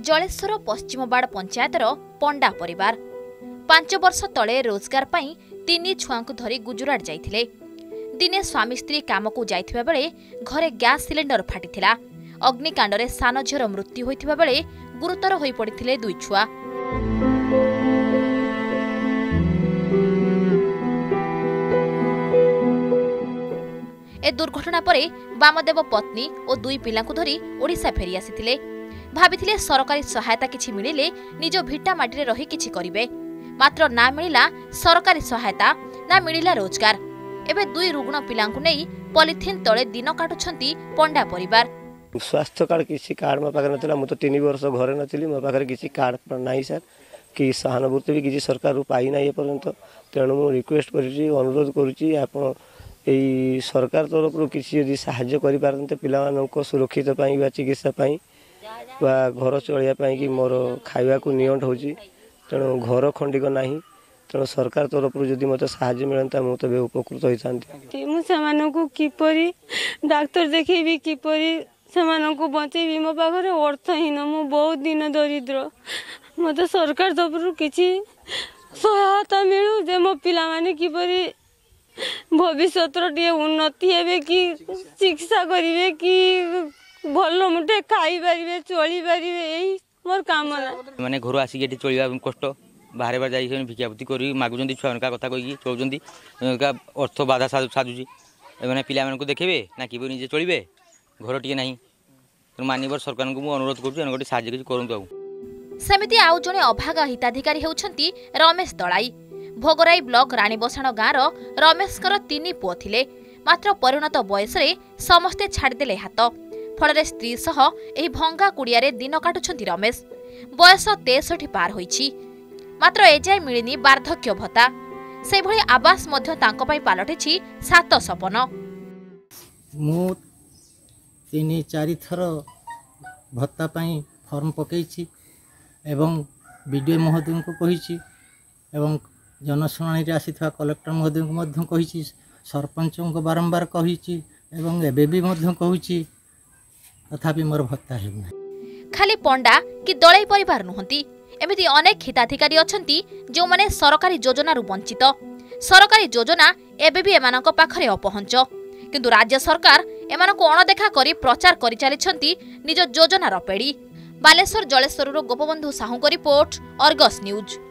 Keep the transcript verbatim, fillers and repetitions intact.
जलेश्वर पश्चिमबाड़ पंचायतर पंडा परिवार पांच वर्ष तले रोजगार पाई तीन छुआ धरी गुजरात जाइथिले। दिने स्वामी स्त्री काम को जाइथिबा बेले घरे गैस सिलेंडर फाटिथिला। अग्निकांडरे सान झीर मृत्यु होइथिबा बेले गुरुतर होई पड़िथिले दुई छुआ। ए दुर्घटना परे वामदेव पत्नी और दुई पिलांकु धरी ओडिशा फेरी आसिथिले। भाबिथिले सरकारी सहायता किछि मिलिले निज भिटा माटी रे रही किछि करिवे, मात्र ना मिलिला सरकारी सहायता ना मिलिला रोजगार। एबे दुई रुग्ण पिलांकु नेई पॉलिथिन तळे दिन काटुछंती पंडा परिवार। स्वास्थ्य कार्ड किसी कार्ड मो पाखे नथिला, मु तो तीन वर्ष घरे नथिली, मो पाखे किसी कार्ड नाही सर कि सहानुभूति भी किसी सरकार पाई ना पर्यंत। तेणु मु रिक्वेस्ट करिछि, अनुरोध करुछि आपण एई सरकार तरफ किसी यदि साहाय्य करि पारन्ते पिलामानको सुरक्षित पाई बा चिकित्सा पाई बा घर चलिया पाई कि मोर खाइबा को नियंट होछि। तेणु घर खंडिक नाही, तेणु सरकार तरफ जदि मते साहाय्य मिलता मु तबे उपकृत होइतांती। मु सेमानकु किपरि डॉक्टर देखैबी, किपरि सेमानकु बचैबी। मो पाखरे अर्थहीन, मु बहुत दिन दरिद्र। मते सरकार तरफ किछि सहायता मिलु जे मो पिला माने किपरि भविष्य टे उन्नति हेबे कि शिक्षा करिवे कि भल मुठे खाई पारिबे, चली पारिबे। एही मोर कामना माने घर आसी गेटी चलिबा कष्ट, बाहर बार जाई भिक्षावृत्ति करी मागुचंती, छुआ कथा कहि चलुचंती, अर्थ बाधा साजुची। एमाने पिला मानकु देखिबे ना कि निजे चलिबे, घर टिके नाही। माननीय सरकार को अनुरोध करूँ साहाय्य किछि करंतु। आउ सेमिति आउ जणे अभागा हिताधिकारी हेउछंती रमेश दलाई। भोगराई ब्लॉक रानीबसाण गाँर रमेशकर तीन पुओ थिले, मात्र परिणत बयस रे समस्ते छाड़देले हाथ। फल स्त्री सह एही भंगा कुड़िया दिन काटुछंती रमेश। बयस तेसठी पार होईछि, मात्र एजाय मिलिनी वार्धक्य भत्ता। से भली आवास मध्य तांको पई पालटिछि सात सपन। मु तीन चारि थर भत्ता पई फॉर्म पकेइछि एवं बीडीओ महोदय को कहिछि एवं जनशुणाणी रे आसीथवा कलेक्टर महोदय को मध्य कहिछि, सरपंच को बारंबार कहिछि एवं एबे भी मध्य कहिछि, तथापि मोर भत्ता हेउ नै। खाली पंडा कि दलाई परिवार नुहंती, एमिति अनेक हिताधिकारी अछंती जो माने सरकारी योजना रु वंचित। सरकारी योजना एबे भी एमानक पाखरे अपहंच, किंतु राज्य सरकार एमानक अणदेखा करी प्रचार करि चालिछंती निज योजनार पेड़ी। बालेश्वर जलेश्वरରୁ गोपबंधु साहू को रिपोर्ट, अर्गस न्यूज।